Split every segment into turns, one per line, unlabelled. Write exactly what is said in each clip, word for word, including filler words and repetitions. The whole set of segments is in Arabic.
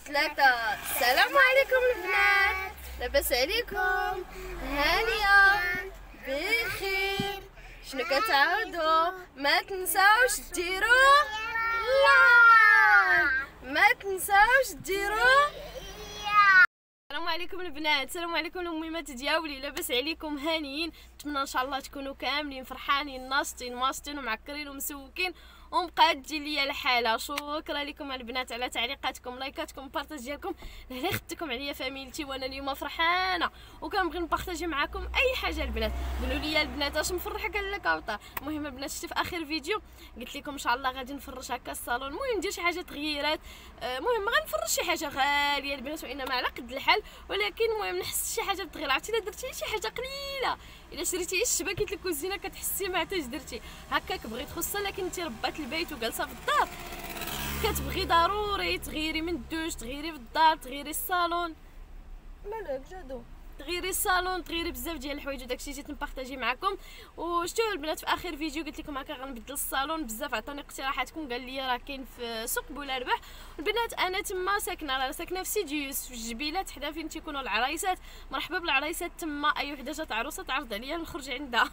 ثلاثة. السلام عليكم البنات، لاباس عليكم؟ هانية بخير. شنو كتعاودوا؟ ما تنساوش ديروا لايك، ما تنساوش ديروا. السلام عليكم البنات، السلام عليكم الاميمات دياولي، لاباس عليكم؟ هانيين؟ نتمنى ان شاء الله تكونوا كاملين فرحانين ناشطين ماشطين ومعكرين ومسوكين ومقادين ليا الحاله. شكرا لكم البنات على تعليقاتكم، لايكاتكم، بارطاج ديالكم، لهنا خدتكم عليا فاميلتي، وانا اليوم فرحانه وكنبغي نبارطاجي معكم اي حاجه. البنات قولوا لي البنات اش مفرح قال لك اوطار. المهم البنات شفتي في اخر فيديو قلت لكم ان شاء الله غادي نفرش هكا الصالون، المهم ندير شي حاجه تغييرات، المهم غنفرش شي حاجه غاليه البنات وانما على قد الحال، ولكن المهم نحس شي حاجه بتغير. عرفتي الا درتي شي حاجه قليله، الا شريتي الشباكه الكوزينه كتحسي ما حتاش درتي هكاك بغيت خصها، لكن انت ربات البيت وجالسه في الدار كتبغي ضروري تغيري من الدوش، تغيري في الدار، تغيري الصالون، مالك جادو، تغيري الصالون، تغيري بزاف ديال الحوايج، وداكشي جيت نبارطاجي معكم. وشتو البنات في اخر فيديو قلت لكم هكا غنبدل الصالون، بزاف عطوني اقتراحاتكم، قال لي راه كاين في سوق بولاربح. البنات انا تما ساكنه، راه ساكنه في سيديوس في الجبيلات حدا فين تيكونوا العرايسات. مرحبا بالعرايسات تما، اي وحده جات عروسه تعرض عليا نخرج عندها.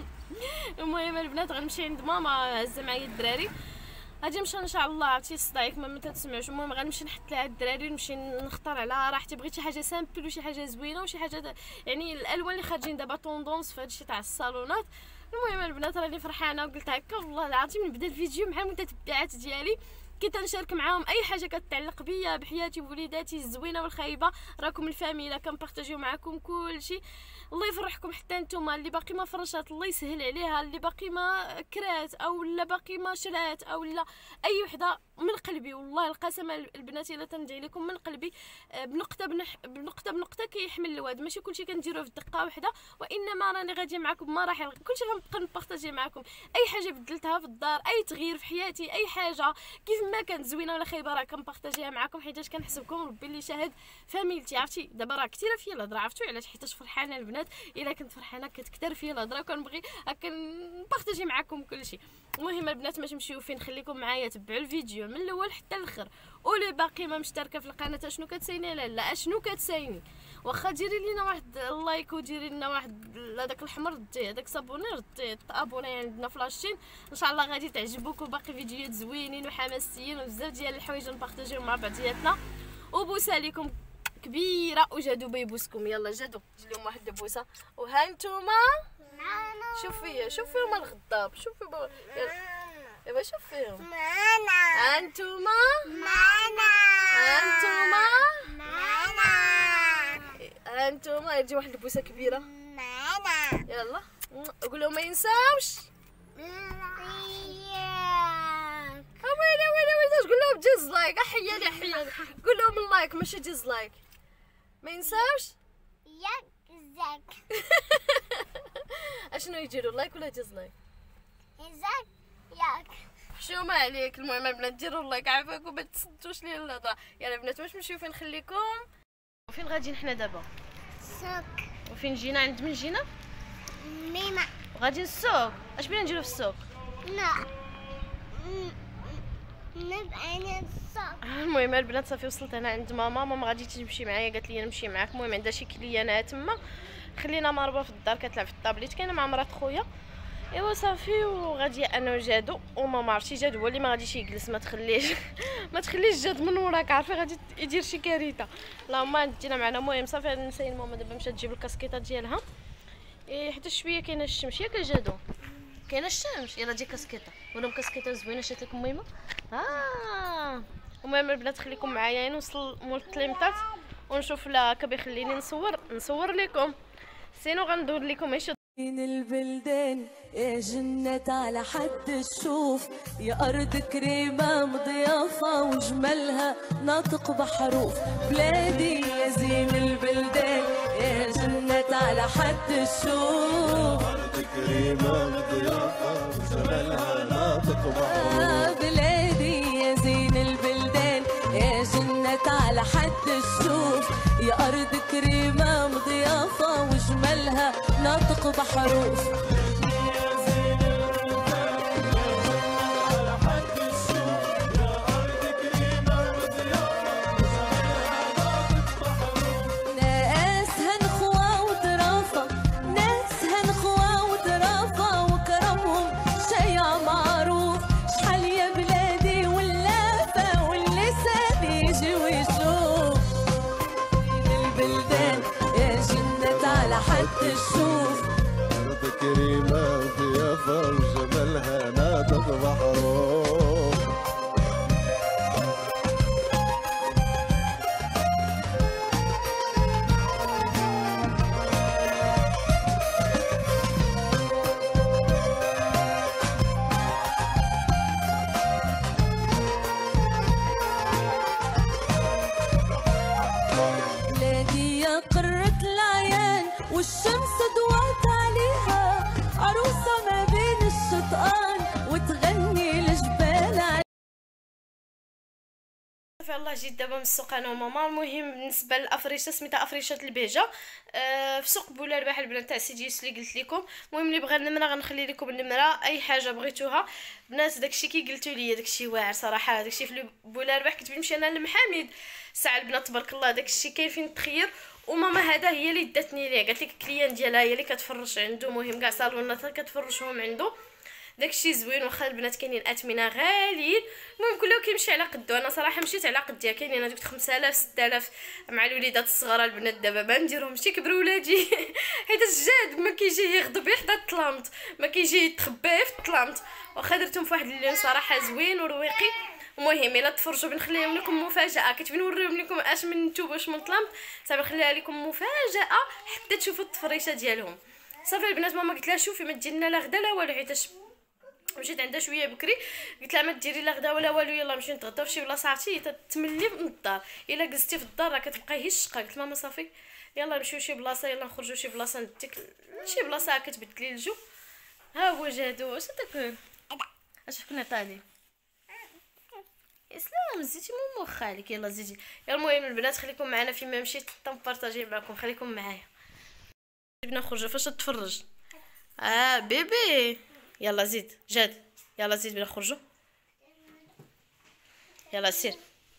المهم البنات غنمشي عند ماما هزه معايا الدراري، غادي نمشي ان شاء الله. عرفتي صداعك ما تسمعوش. المهم غنمشي نحط لها الدراري ونمشي نختار على راحتي، بغيت شي حاجه سامبل وشي حاجه زوينه وشي حاجه يعني الالوان اللي خارجين دابا طوندونس في هادشي تاع الصالونات. المهم البنات راني فرحانه وقلت هكا والله العظيم نبدا الفيديو مع المتتبعات ديالي كي تنشارك معاهم اي حاجه كتعلق بيا بحياتي ووليداتي الزوينه والخايبه. راكم الفاميله كنبارطاجيو معكم كلشي. الله يفرحكم حتى نتوما اللي باقي ما فرشات الله يسهل عليها، اللي باقي ما كرات او لا باقي ما شرات او لا اي وحده، من قلبي والله القسم البنات الا تندعي لكم من قلبي بنقطه بنح... بنقطه بنقطه كيحمل الواد. ماشي كلشي كنديروه في دقه واحده، وانما راني غادي معكم بمراحل، كلشي غنبقى نبارطاجي معكم. اي حاجه بدلتها في الدار، اي تغيير في حياتي، اي حاجه كيف ما كانت زوينه ولا خايبه راه كنبارطاجيها معكم، حيتاش كنحسبكم ربي اللي شاهد فاميلتي. عرفتي دابا راه كثيره فيا الهضره، عرفتوا علاش؟ حيتاش فرحانه البنات، الا كنت فرحانه كتكثر فيا الهضره وكنبغي هكا نبارطاجي معكم كلشي. المهم البنات ما تمشيو فين، خليكم معايا تبعوا الفيديو من الاول حتى الاخر. واللي باقي ما مشتركه في القناه اشنو كتسايني؟ لا لا اشنو كتسايني؟ واخا ديري لينا واحد اللايك وديري لنا واحد هذاك الاحمر رديه، هذاك صابوني رديه، تابوني عندنا فلاشين ان شاء الله غادي تعجبوكم. باقي فيديوهات زوينين وحماسيين وبزاف ديال الحوايج نبارطاجيو مع بعضياتنا. وبوسه لكم كبيره، وجادو بيبوسكم. يلا جادو جي لهم واحد البوسه. وها نتوما شوف فيا، شوف فيهم الغضاب، شوف فيهم دابا، شوف فيهم ها نتوما، ها نتوما، ها نتوما تجي واحد البوسه كبيره. يلا قول لهم ما ينساوش. ويلي ويلي ويلي قول لهم ديزلايك، احياني احياني قول لهم اللايك ماشي ديزلايك، ما ينساوش
ياك زاك.
اشنو يديروا لايك ولا ديزلايك؟
زاك ياك
حشومه عليك. المهم البنات ديروا اللايك عافاكم ما تصدوش لي الهضره. يلا البنات واش نمشيو فين نخليكم؟ وفين غاديين حنا دابا؟
سوق.
وفين جينا؟ عند من جينا؟
ميمة.
غادي للسوق. اش بغينا نديرو في السوق؟
لا نبقى نسوق.
المهم البنات صافي وصلت انا عند ماما. ماما غادي تمشي معايا، قالت لي نمشي معاك. المهم عندها شي كليانات تما، خلينا ماربه في الدار كتلعب في الطابليت، كاينه مع مرات خويا. ايوا صافي وغادي انا وجادو وماما. عرفتي جادو هو اللي ما غاديش يجلس، ما تخليش ما تخليش جاد من وراك، عارفه غادي يدير شي كارثه. اللهم دينا معنا. المهم صافي نساين ماما دابا مشات تجيب الكاسكيطه ديالها، إيه حتى شويه كاينه الشمس ياك جادو، كاينه الشمس. يلا دي كاسكيطه ولا كاسكيطه زوينه شات لكم ميمه. ها المهم البنات خليكم معايا نوصل مول التليمطات ونشوف لا كبي خليني نصور نصور لكم، سينو غندور لكم ايش
من البلدان يا جنة على حد الشوف، يا أرض كريمة مضيافة وجمالها ناطق بحروف. بلادي يا زين البلدان يا جنة على حد الشوف،
أرض كريمة مضيافة وجمالها ناطق بحروف.
بلادي يا زين البلدان يا جنة على حد الشوف، يا أرض كريمة مضيافة وجمالها ناطق بحروف. تشوف.
أرض كريمة ضيافة وجمالها ناطق بحروف.
والشمس ضوت عليها عروسة ما بين الشطآن وتغني الجبال.
صافي الله جيت دابا من السوق انا وماما. المهم بالنسبه للافريشه سميتها افريشه البهجه أه في سوق بولارباح البنات تاع سيدي يوسف اللي قلت لكم. المهم اللي بغى النمره غنخلي لكم النمره، اي حاجه بغيتوها بنات. داكشي كي قلتوا لي داكشي واعر صراحه. داكشي في بولارباح كنت نمشي انا لمحامد ساعه البنات تبارك الله داكشي كاين فين تخير. وماما هذا هي اللي داتني ليه، قالت لك الكليان ديالها هي اللي كتفرش عنده. مهم كاع صالونات كتفرشهم عنده داكشي زوين. واخا البنات كاينين اثمنه غاليين. المهم كله كيمشي على قدو. انا صراحه مشيت على قدي. كاينين هذوك خمسة آلاف ستة آلاف مع الوليدات الصغار. البنات دابا ما نديرهمش كبروا ولادي حيت الجاد ما كيجي يغضب حتى الطلامط، ما كيجي يتخبى في الطلامط. واخا درتهم في واحد اللون صراحه زوين ورويقي. المهم الا تفرجوا بنخليهم لكم مفاجاه. كنت بنوريهم لكم اش من نتوب واش من طلامط، صافي نخليها لكم مفاجاه حتى تشوفوا التفريشه ديالهم. صافي البنات ماما قلت لها شوفي ما دير لنا لا غدا لا والو، حيت مشيت عندها شويه بكري قلت لها ما ديري لا غدا ولا والو، يلا نمشيو نتغداو في شي بلاصه عرفتي تتملي من الدار. الا جلستي في الدار راه كتبقاي هي الشقه. قلت ماما صافي يلا نمشيو شي بلاصه، يلا نخرجوا شي بلاصه نديك شي بلاصه كتبدلي الجو. ها هو جادو واش تاكل اش كنا طالي اسلام زيتي مو خالك. يلا زيدي. يلا المهم البنات خليكم معنا فيما مشيت تنبارطاجي معكم. خليكم معايا بدنا نخرجوا فاش تفرج. اه بيبي يلا زيد جاد يلا زيد بنا نخرجوا. يلا سير.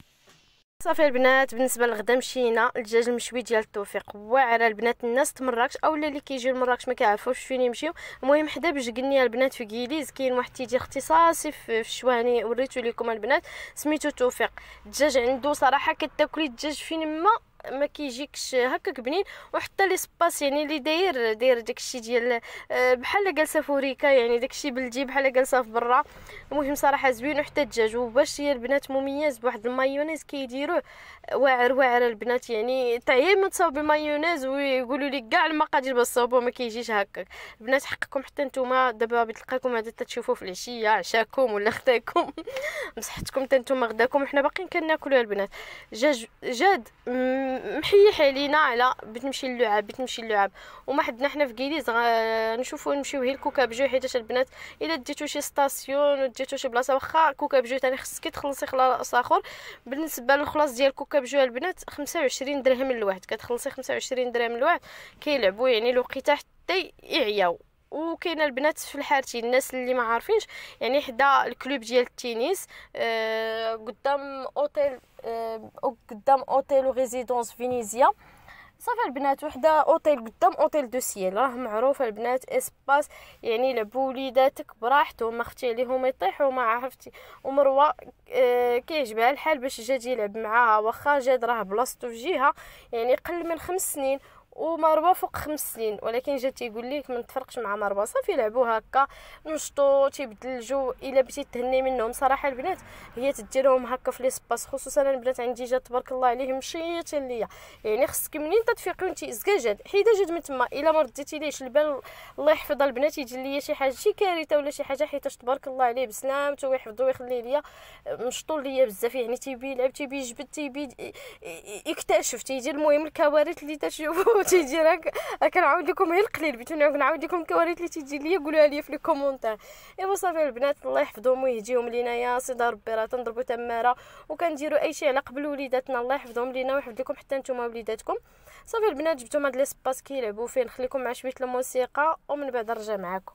صافي البنات بالنسبه للغدا مشينا الدجاج المشوي ديال التوفيق واعره. البنات الناس تمراكش اولا اللي كيجيو لمراكش ما كيعرفوش فين يمشيو. المهم حدا بجقنيه البنات في كيليز كاين واحد تيدير اختصاصي في الشواني وريتو لكم البنات سميتو توفيق. الدجاج عنده صراحه كتاكلي الدجاج فين ما ما كيجيكش هكاك بنين. وحتى لي سباس يعني اللي داير داير داكشي ديال بحال جالسه فوريكا يعني داكشي بلدي بحال جالسه في برا. المهم صراحه زوين. وحتى الدجاج وباش هي البنات مميز بواحد المايونيز كيديروه واعر واعر البنات. يعني طعيم متصاوب بالمايونيز ويقولوا لي كاع المقادير باش تصاوبوا ما كيجيش هكاك. البنات حقكم حتى نتوما دابا بتلقاكم هذا تتشوفوا في العشيه عشاكم ولا غداكم مصحتكم حتى نتوما غداكم. حنا باقيين كناكلوا البنات. جاج جاد محيح علينا على بتمشي اللعاب بتمشي اللعاب. وما حدنا حنا في كيليز نشوفوا نمشيو هي الكوكابجو حيت البنات الا ديتو شي ستاسيون وديتو شي بلاصه واخا كوكابجو ثاني خصك تخلصي خلاص اخر. بالنسبه للخلاص ديال كوكابجو البنات خمسة وعشرين درهم الواحد كتخلصي خمسة وعشرين درهم الواحد. كيلعبوا يعني الوقيته حتى يعياو. وكاينه البنات في الحارتين الناس اللي ما عارفينش يعني حدا الكلوب ديال التنس آه قدام اوتيل آه قدام اوتيل وريزيدونس فينيزيا. صافي البنات وحده اوتيل قدام اوتيل دو سيل راه معروفه البنات اسباس يعني لعبوا وليداتك براحتهم ما خفتي عليهم يطيحوا ما عرفتي. ومروه آه كيعجبها الحال باش جات يلعب معاها واخا جاد راه بلاصتو في جهه يعني قل من خمس سنين ومروه فوق خمس سنين ولكن جا تيقول لك ما نتفرقش مع مروه. صافي لعبوا هكا نشطوا تيبدل الجو. الا بغيتي تهني منهم صراحه البنات هي تديرهم هكا في لي سباس خصوصا البنات عندي جات تبارك الله عليهم مشيتين ليا. يعني خصك منين تتفيقي وانت زكا جاد حيده جاد من تما الا ما رديتي ليش البال الله يحفظها البنات يجي ليا شي حاجه شي كارثه ولا شي حاجه حيت تبارك الله عليه بسلامته ويحفظو ويخلي ليا مشطول ليا بزاف. يعني تيبي يلعب تيبي يجبد تيبي يكتشف تيدير المهم الكوارث اللي تشوفوا تيجي راك كنعاود لكم غير القليل بغيت نعاود لكم الكوارث اللي تيجي ليا قولوها لي في لي كومونتير. ايوا صافي البنات الله يحفظهم ويهديهم لينا يا سيدي ربي. راه تنضربوا تماره وكنديروا اي شيء على قبل وليداتنا الله يحفظهم لينا ويحفظ لكم حتى نتوما وليداتكم. صافي البنات جبتهم هاد لي سباس كيلعبوا فيه. نخليكم مع شويه الموسيقى ومن بعد نرجع معكم.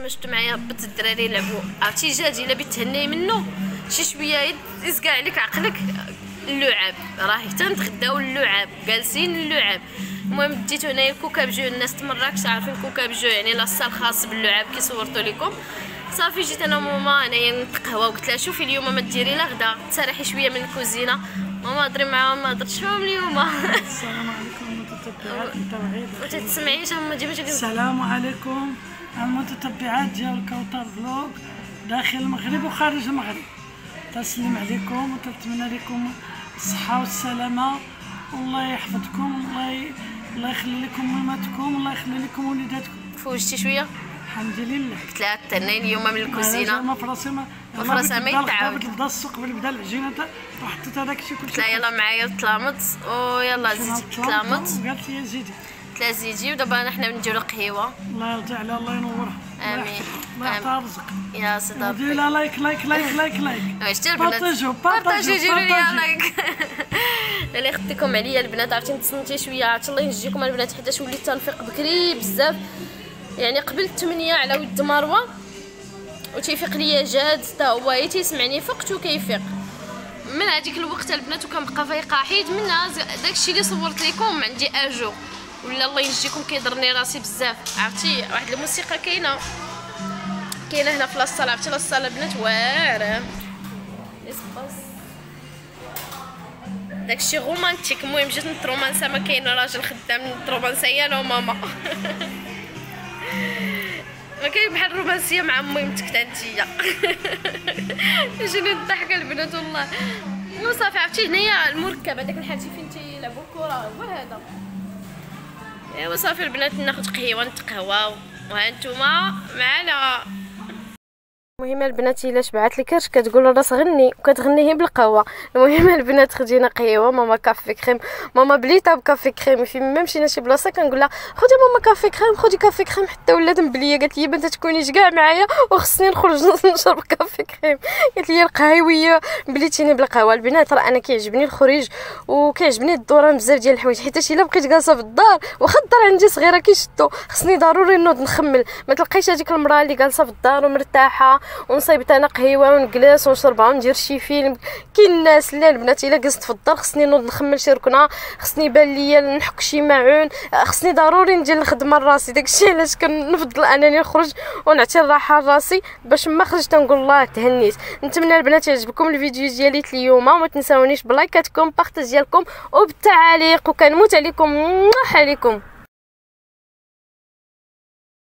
كما شفتوا معايا هبط الدراري يلعبوا، عرفتي جاجي الا بتهني منه شي شويه يزقع عليك عقلك اللعاب، راهي حتى نتغداو اللعاب جالسين اللعاب. المهم ديتو هنايا الكوكا بجو، الناس تمراكش عارفين الكوكا بجو يعني لاصال خاص باللعاب كي صورتو لكم. صافي جيت انا وماما انايا نتقهوى وقلت لها شوفي اليوم ما ديري لا غدا تسرحي شويه من الكوزينه. ماما هضري معاهم ما هضرتش معاهم اليوم.
السلام عليكم متتبعات التوعيد.
وتتسمعيش هما ديما تقول
السلام عليكم المتتبعات ديال كوثر فلوق داخل المغرب وخارج المغرب. تسلم عليكم وتتمنى لكم الصحة والسلامة، والله يحفظكم، الله الله يخلي لكم ماماتكم، الله يخلي لكم وليداتكم.
فوجتي شويه
الحمد لله.
قلت لها تهني اليوم من الكوزينه.
ما فراسي ما
ما فراسها ما يتعاود.
بدا السوق بدا العجينه وحطيت هذاك الشيء كلشي.
قلت لها يلا معايا تلامط ويلا زيدي تلامط.
قالت لي زيدي.
قلت لها زيدي ودابا حنا نديرو القهيوه.
الله يرضي عليها الله ينورها.
امين.
الله يعطيها الرزق.
يا سيدي ربي.
ديروا لها لايك لايك لايك لايك لايك.
واش دير البنات؟
بارطاجيو
بارطاجيو ديروا لي لايك. اللي خدتكم عليا البنات، عرفتي نتسنتي شويه، عرفت الله ينجيكم البنات حيت وليت تنفيق بكري بزاف، يعني قبل ثمانية على ود مروه وتيفيق ليا جاد حتى هو تيسمعني فقت وكيفيق. من هذيك الوقت البنات وكنبقى فايقه حيد منها داكشي اللي صورت لكم عندي اجو ولا الله ينجيكم كيضرني راسي بزاف. عرفتي واحد الموسيقى كاينه كاينه هنا في لاصال، عرفتي لاصال البنات واعره اسباس داكشي رومانتيك. المهم جيت نترومانسا، ما كاين راجل خدام نترومانسا انا وماما. ما كاين بحال الرومانسيه مع ميمتك حتى نتيا. جينا نضحك البنات والله. وصافي عرفتي هنايا المركب هذاك الحاجي فين تيلعبوا الكره هو هذا. ايوا صافي البنات ناخذ قهيوه نتقهواو وها نتوما معنا. المهم البنات الا شبعات الكرش كتقول الراس غني وكتغني هي بالقهوه. المهم البنات خدينا قهيوه، ماما كافي كريم، ماما بليطه بكافي كريم. فين ما مشينا شي بلاصه كنقول لها خدي ماما كافي كريم خدي كافي كريم، حتى ولات مبليه قالت لي بنت تكونيش كاع معايا وخصني نخرج نشرب كافي كريم. قالت لي القهويه بليتيني بالقهوه. البنات راه انا كيعجبني الخروج وكيعجبني الدوران بزاف ديال الحوايج، حيت الا بقيت جالسه في الدار واخا الدار عندي صغيره كيشدو خصني ضروري نوض نخمل. ما تلقايش هذيك المراه اللي جالسه في الدار ومرتاحه ونصايبت انا قهيوه ونجلس ونشربها وندير شي فيلم. كاين الناس لا البنات الا جلست في الدار خصني نوض نخمل شي ركنه، خصني يبان ليا نحك شي معون، خصني ضروري ندير الخدمه لراسي. داكشي علاش كنفضل انني نخرج ونعطي الراحه لراسي باش ما خرجت نقول الله تهنيت. نتمنى البنات يعجبكم الفيديو ديالي اليوم، وما تنساونيش بلايكاتكم بارطاج ديالكم وبالتعاليق، وكنموت عليكم عليكم.